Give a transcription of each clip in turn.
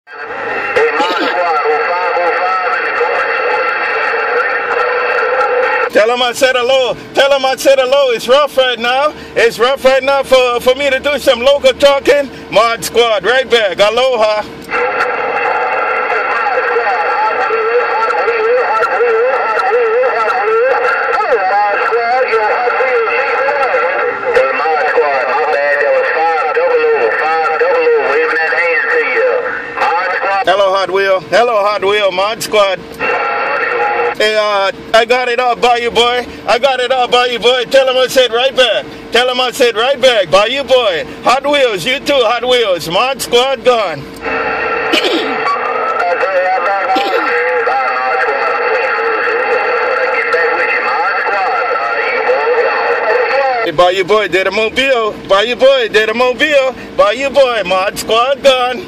Tell him I said hello. Tell him I said hello. It's rough right now. It's rough right now for me to do some local talking. Mod Squad, right back. Aloha. Hello, Hot Wheel. Hello, Hot Wheel. Mod Squad. Hey, I got it all by you, boy. I got it all by you, boy. Tell him I said right back. Tell him I said right back. By you, boy. Hot Wheels. You too, Hot Wheels. Mod Squad gone. By you, boy. Did a mobile. By you, boy. Did a mobile. By you, boy. Mod Squad gone.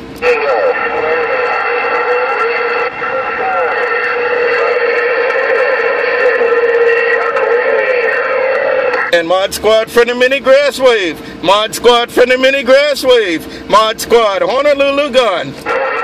And Mod Squad for the mini grass wave. Mod Squad for the mini grass wave. Mod Squad, Honolulu gone.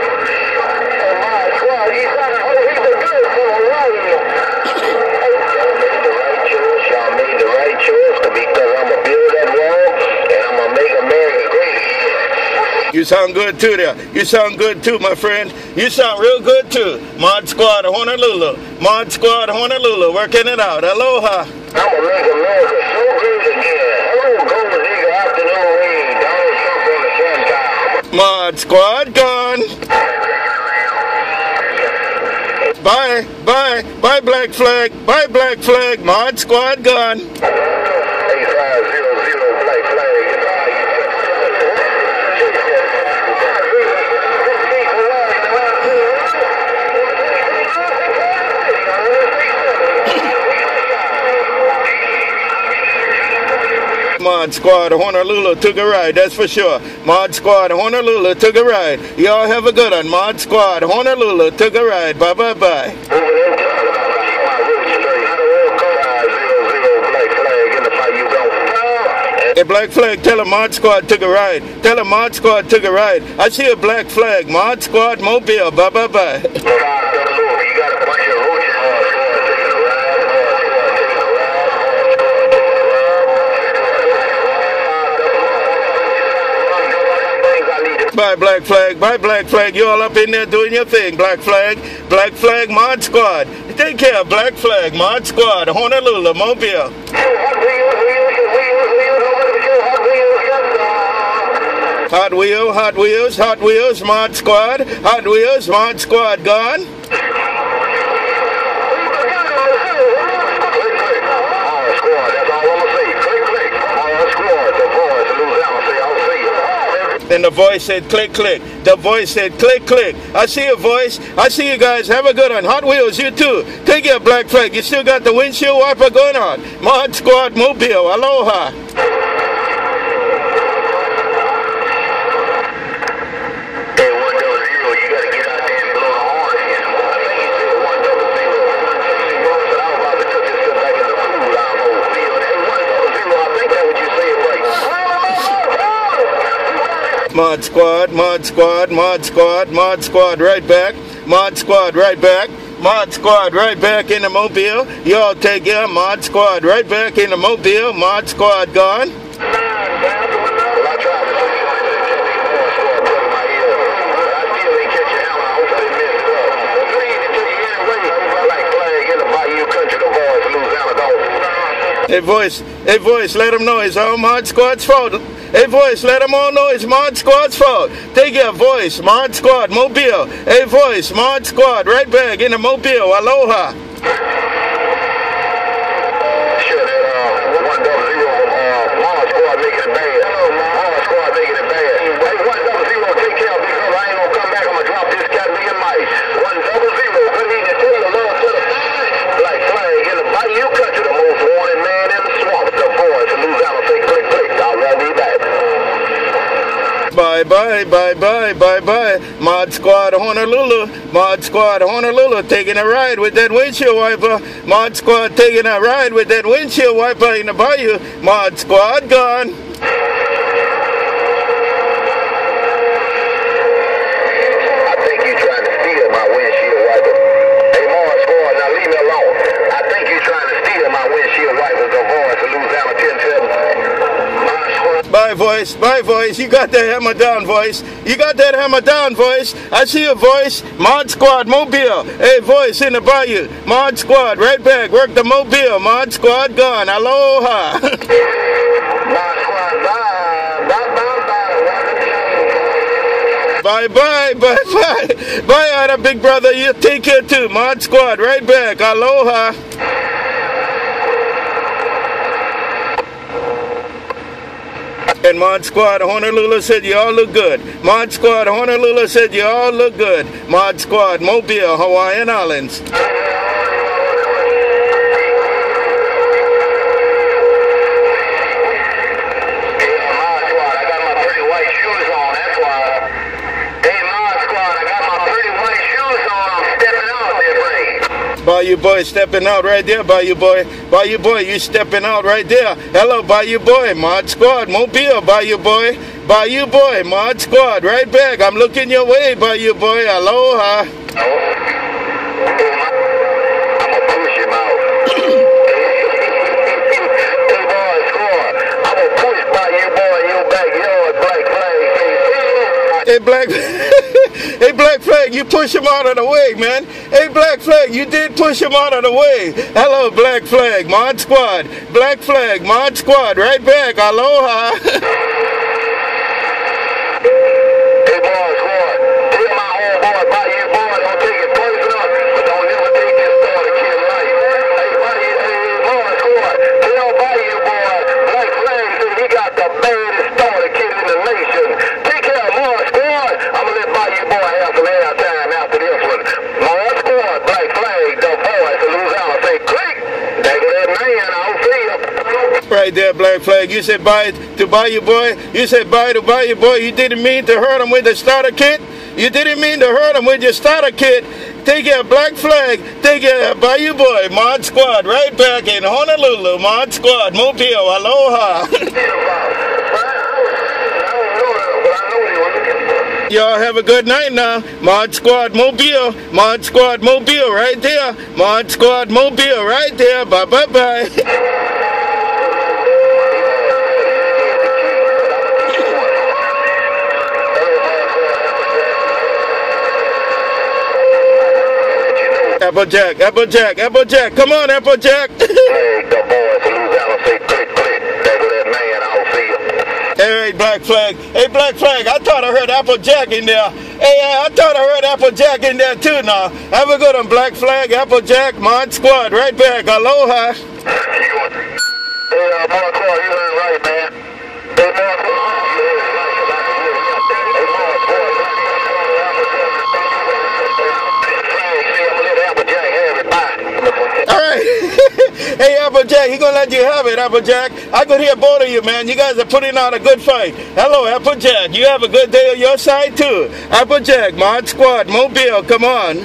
You sound good too there. You sound good too, my friend. You sound real good too. Mod Squad Honolulu. Mod Squad Honolulu. Working it out. Aloha. I'm gonna make America so great again. Hello, Gold Digger, afternoon rain. Donald Trump on the Gentile. Mod Squad gone. Bye, bye, bye Black Flag. Bye Black Flag. Mod Squad gone. 8500 Black Flag. Mod Squad Honolulu took a ride, that's for sure. Mod Squad Honolulu took a ride. Y'all have a good one. Mod Squad Honolulu took a ride. Bye bye bye. Hey, Black Flag, tell him Mod Squad took a ride. Tell him Mod Squad took a ride. I see a Black Flag. Mod Squad Mobile. Bye bye bye. Bye Black Flag, bye Black Flag. You all up in there doing your thing, Black Flag. Black Flag Mod Squad. Take care, Black Flag Mod Squad, Honolulu, Mobile. Hot Wheels, Hot Wheels, Hot Wheels, Mod Squad. Hot Wheels, Mod Squad gone. And the voice said click click. The voice said click click. I see a voice. I see you guys. Have a good one. Hot Wheels, you too. Take your Black Flag. You still got the windshield wiper going on. Mod Squad Mobile. Aloha. Mod Squad, Mod Squad, Mod Squad, Mod Squad right back. Mod Squad right back. Mod Squad right back in the Mobile. Y'all take care. Mod Squad right back in the Mobile. Mod Squad gone. Hey voice, let them know it's all Mod Squad's fault. Hey voice, let them all know it's Mod Squad's fault. Take your voice, Mod Squad, Mobile. Hey voice, Mod Squad, right back in the Mobile. Aloha. Bye bye bye bye bye bye. Mod Squad Honolulu. Mod Squad Honolulu taking a ride with that windshield wiper. Mod Squad taking a ride with that windshield wiper in the bayou. Mod Squad gone. I think voice. Bye, voice. You got that hammer down, voice. You got that hammer down, voice. I see a voice. Mod Squad, Mobile. Hey, voice in the bayou. Mod Squad, right back. Work the Mobile. Mod Squad gone. Aloha. Mod Squad, bye. Bye, bye, bye. Bye, bye, bye, bye. Bye, Ada, big brother. You take care too. Mod Squad, right back. Aloha. And Mod Squad Honolulu said you all look good. Mod Squad Honolulu said you all look good. Mod Squad Mobile, Hawaiian Islands. Bayou Boy stepping out right there, Bayou Boy. Bayou Boy, you stepping out right there. Hello, Bayou Boy, Mod Squad, Mobile, Bayou Boy. Bayou Boy, Mod Squad, right back. I'm looking your way, Bayou Boy. Aloha. I'm gonna push him out. Hey, boy, score. I'm gonna push Bayou Boy in your backyard, Black Flag. Hey, Black Hey, Black Flag, you push him out of the way, man. Hey, Black Flag, you did push him out of the way. Hello, Black Flag, Mod Squad. Black Flag, Mod Squad, right back. Aloha. Hey, boy, score. Tell my homeboy, Bayou Boy, don't take it personal, but don't never take this starter kid life. Hey, boy, score. Tell Bayou Boy, Black Flag said he got the baddest starter kid in the nation. Take care of Mod Squad. I'm gonna let Bayou Boy have some airtime after this one. Mod Squad, Black Flag, the voice of Louisiana. Say, click. Take that man, I'll see you. Right there, Black Flag. You said bye to Bayou Boy. You said bye to Bayou Boy. You didn't mean to hurt him with the starter kit. You didn't mean to hurt him with your starter kit. Take care, Black Flag. Take care, Bayou Boy. Mod Squad, right back in Honolulu. Mod Squad, Mobile. Aloha. Y'all have a good night now. Mod Squad Mobile. Mod Squad Mobile right there. Mod Squad Mobile right there. Bye, bye, bye. Applejack, Applejack, Applejack. Come on, Applejack. Hey, the boys of Louisiana say, click, click. Take that man, I'll see you. Hey, Black Flag. Hey, Black Flag. I thought I heard Applejack in there. Hey, I thought I heard Applejack in there too now. Have a good one, Black Flag, Applejack, Mod Squad. Right back. Aloha. Hey, Mod Squad, you heard right, man. Hey, Mod Squad, you heard right. Hey, Mod Squad, Applejack, have it. Bye. All right. Hey, Applejack, he gonna let you have it, Applejack. I could hear both of you, man. You guys are putting out a good fight. Hello, Applejack. You have a good day on your side, too. Applejack, Mod Squad, Mobile, come on.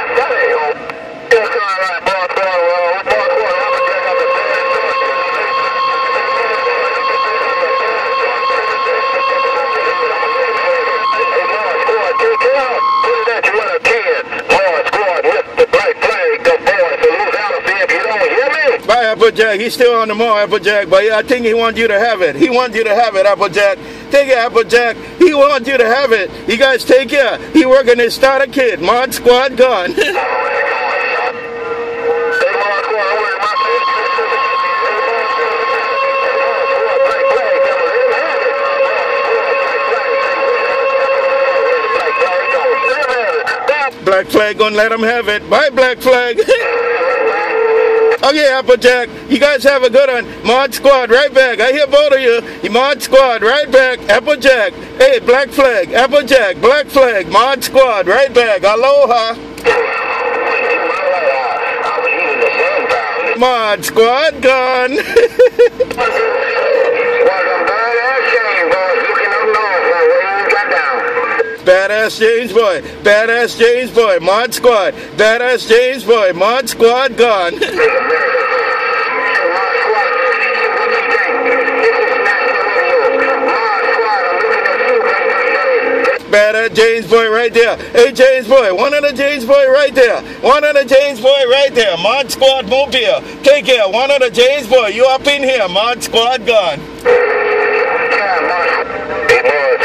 Bye, Applejack. He's still on the mall, Applejack, but yeah, I think he wants you to have it. He wants you to have it, Applejack. Take it, Applejack. He wants you to have it. You guys take care. He working his starter kit. Mod Squad gone. Black Flag gonna let him have it. Bye, Black Flag. Okay, Applejack, you guys have a good one. Mod Squad, right back. I hear both of you. Mod Squad, right back. Applejack. Hey, Black Flag. Applejack, Black Flag. Mod Squad, right back. Aloha. Mod Squad gone. Badass James Boy, Badass James Boy, Mod Squad, Badass James Boy, Mod Squad gone. Badass James Boy right there. Hey, James Boy, one of the James Boy right there. One of the James Boy right there. Mod Squad Mobile. Take care. One of the James Boy. You up in here. Mod Squad gone. Mod